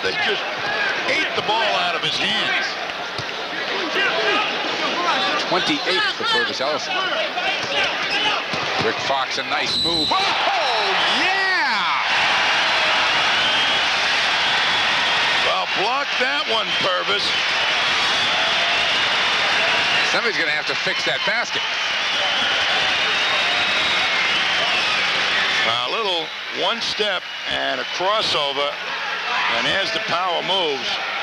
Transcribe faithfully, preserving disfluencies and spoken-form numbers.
They just ate the ball out of his hands. twenty-eight for Purvis Ellison. Rick Fox, a nice move. Oh, yeah! Well, block that one, Purvis. Somebody's going to have to fix that basket. A little one step and a crossover, and as the power moves,